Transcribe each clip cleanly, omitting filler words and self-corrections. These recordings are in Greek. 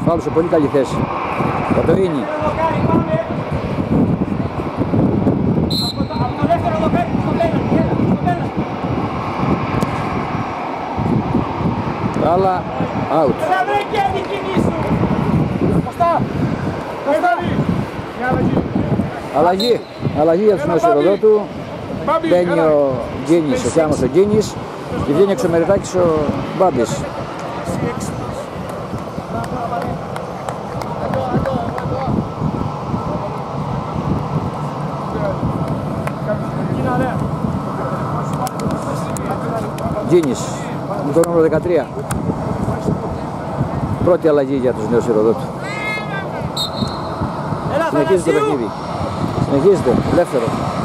Φάουλ σε πολύ καλή θέση. Παντοίνη. Άλλα, out. Αλλαγή για τους Νεοσιροδότου. Μπαίνει ο Γκίνης, ο Θιάμος ο Γκίνης και βγαίνει έξω Μεριτάκης ο Μπάμπης. Γκίνης με το νούμερο 13. Πρώτη αλλαγή για τους Νεοσιροδότου. Συνεχίζεται το παιχνίδι. Συνεχίζεται, ελεύθερο.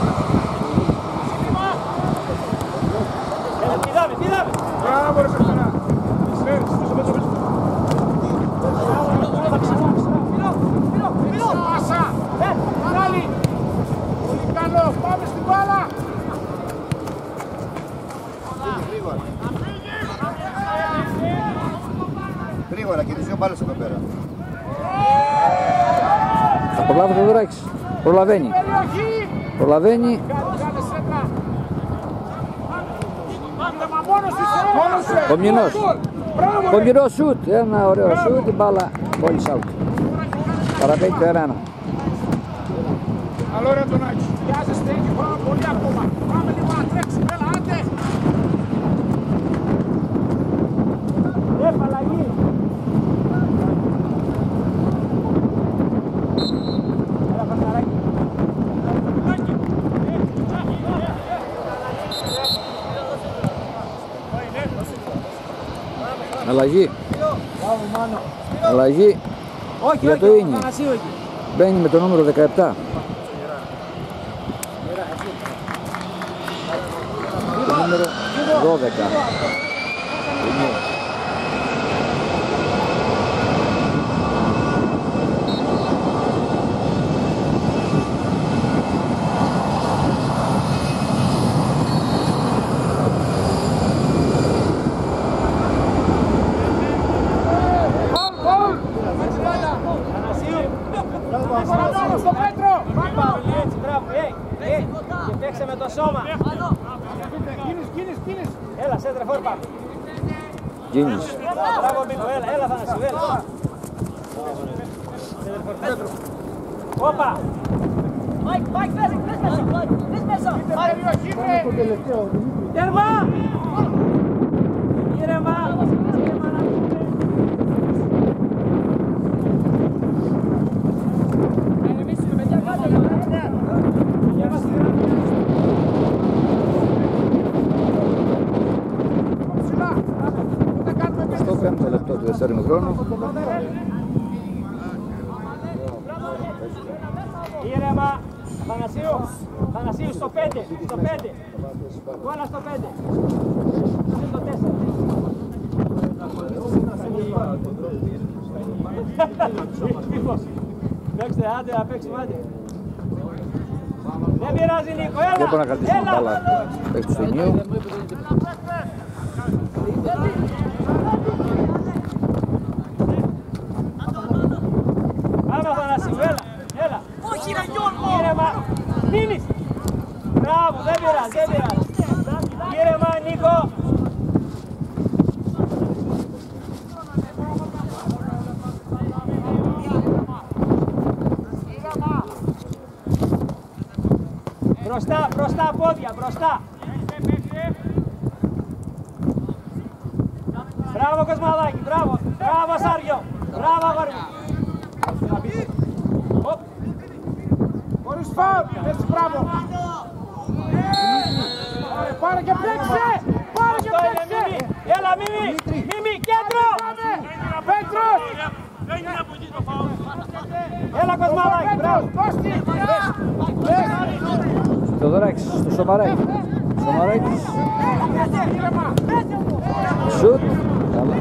Πάμε στην μπάλα! Γρήγορα και τις δύο μπάλες εδώ πέρα. Θα προλάβει το Δωράκης. Προλαβαίνει. Προλαβαίνει. Κομινός. Κομινός σουτ. Ένα ωραίο σουτ. Η μπάλα μόλις out. Παραπέμπει το 1-1. Καλό ρε Αντωνάκη. Βιάζεστε, έχει χρόνο πολύ ακόμα. Πάμε λίγο να τρέξουμε, έλα, άντε. Αλλαγή. Έλα, Πασταράκη. Αλλαγή. Αλλαγή. Για το Ίνι. Μπαίνει με το νούμερο 17. Το νούμερο 12. Με το σώμα. Έλα, σέντρε φόρ πάμε. Γκίνης. Μπράβο Μίκο, έλα Θανασίου, έλα. Σέντρε φόρ Πέτρο. Όπα. Μάικ, πες μέσα. Τέρμα. Ήρεμα. Στο 5ο λεπτό του δεύτερου χρόνου. Ήρεμα. Θανασίου στο 5. Κόλλα στο 5. Στο 4. Παίξτε, άντε, να παίξουμε, άντε. Δεν πειράζει Νίκο, έλα. Δεν μπορεί να κρατήσει την μπάλα. Παίξει του Ινίου. Πάμε Θανασίου, έλα. Όχι ρε Γιώργο. Ήρεμα, μείνεις. Μπράβο, δεν πειράζει. Ήρεμα Νίκο. Μπροστά πόδια, μπροστά. Μπράβο Κοσμαδάκη, μπράβο Σάριο. Μπράβο αγόρι μου. Χωρίς φάουλ, έτσι μπράβο. Πάρε και παίξε. Έλα Μίμη, κέντρο. Πέτρος. Έλα Κοσμαδάκη, μπράβο. Θεοδωράκης στο Σομαράκη. Σομαράκης. Σουτ. Καλά.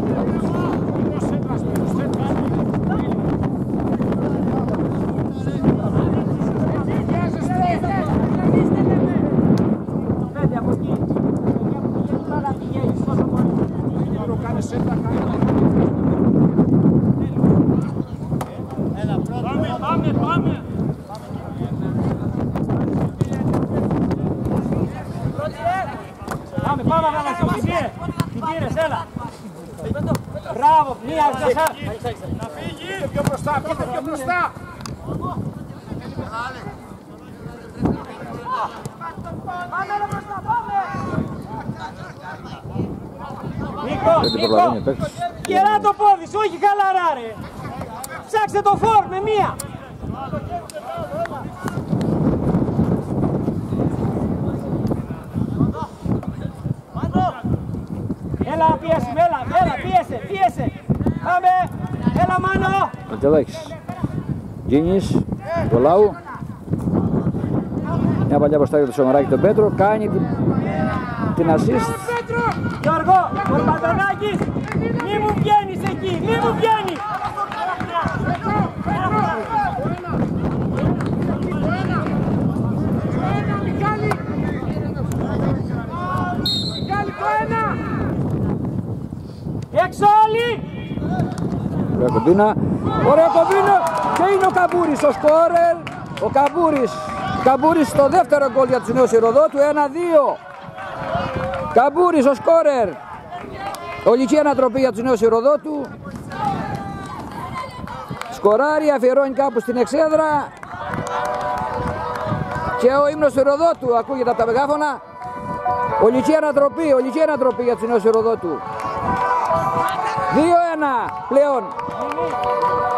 Πάμε, πάμε Αθανασίου, την πήρες, έλα. Μπράβο, μία αριστερά. Να φύγει. Πιο μπροστά, πιο μπροστά. Νίκο, γερά το πόδι σου, όχι χαλαρά ρε. Ψάξε το φόρ με μία. Έλα πιέσουμε, έλα πίεσε. Πάμε, έλα Μάνο. Ματιαδάκης. Γκίνης, Νικολάου. Μια παλιά μπροστά για το Σομαράκη τον Πέτρο. Κάνει την assist. Γιώργο, ο Παντονάκης, μη μου βγαίνεις εκεί, μη μου βγαίνεις. Έξω όλοι! Ωραία κομπίνα. Ωραία κομπίνα. Και είναι ο Καμπούρης ο σκόρερ. Ο Καμπούρης στο δεύτερο γκολ για τους νέους Ηροδότου. 1-2. Καμπούρης ο σκόρερ. Ολική ανατροπή για τους νέους Ηροδότου. Σκοράρει, αφιερώνει κάπου στην εξέδρα. Και ο ύμνος του Ηροδότου ακούγεται από τα μεγάφωνα. Ολική ανατροπή για τους νέους Ηροδότου. 2-1 πλέον.